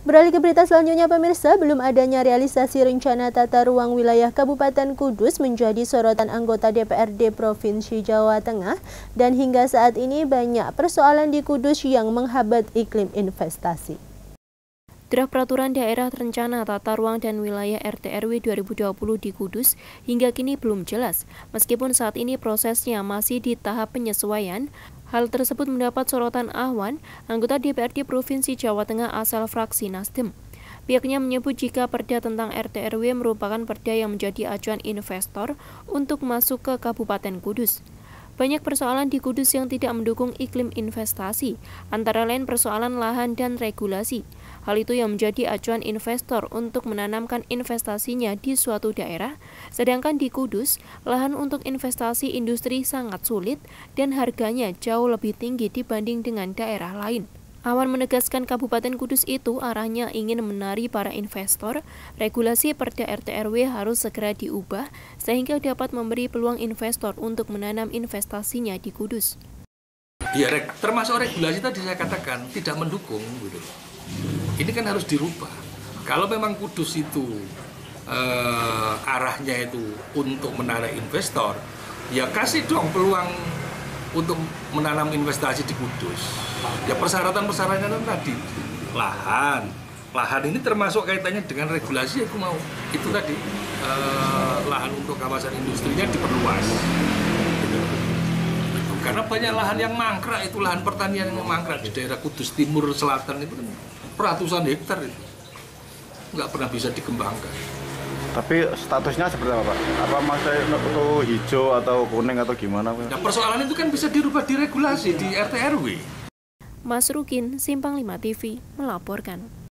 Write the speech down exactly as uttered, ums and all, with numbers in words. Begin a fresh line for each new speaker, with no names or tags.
Beralih ke berita selanjutnya pemirsa, belum adanya realisasi rencana tata ruang wilayah Kabupaten Kudus menjadi sorotan anggota D P R D Provinsi Jawa Tengah dan hingga saat ini banyak persoalan di Kudus yang menghambat iklim investasi. Draft Peraturan Daerah Rencana Tata Ruang dan Wilayah R T R W dua ribu dua puluh di Kudus hingga kini belum jelas. Meskipun saat ini prosesnya masih di tahap penyesuaian, hal tersebut mendapat sorotan Ahwan, anggota D P R D Provinsi Jawa Tengah asal fraksi Nasdem. Pihaknya menyebut jika perda tentang R T R W merupakan perda yang menjadi acuan investor untuk masuk ke Kabupaten Kudus. Banyak persoalan di Kudus yang tidak mendukung iklim investasi, antara lain persoalan lahan dan regulasi. Hal itu yang menjadi acuan investor untuk menanamkan investasinya di suatu daerah, sedangkan di Kudus, lahan untuk investasi industri sangat sulit dan harganya jauh lebih tinggi dibanding dengan daerah lain. Ahwan menegaskan Kabupaten Kudus itu arahnya ingin menarik para investor, regulasi perda R T R W harus segera diubah sehingga dapat memberi peluang investor untuk menanam investasinya di Kudus.
Ya, termasuk regulasi tadi saya katakan tidak mendukung, gitu. Ini kan harus dirubah. Kalau memang Kudus itu eh, arahnya itu untuk menarik investor, ya kasih dong peluang untuk menanam investasi di Kudus. Ya persyaratan-persyaratan tadi, lahan, lahan ini termasuk kaitannya dengan regulasi. Aku mau itu tadi eh, lahan untuk kawasan industrinya diperluas. Gitu. Karena banyak lahan yang mangkrak, itu lahan pertanian yang mangkrak di daerah Kudus Timur Selatan itu kan ratusan hektar itu nggak pernah bisa dikembangkan.
Tapi statusnya seperti apa, Pak? Apa maksudnya itu hijau atau kuning atau gimana?
Nah, persoalan itu kan bisa dirubah di regulasi di R T R W.
Mas Rukin, Simpang lima T V, melaporkan.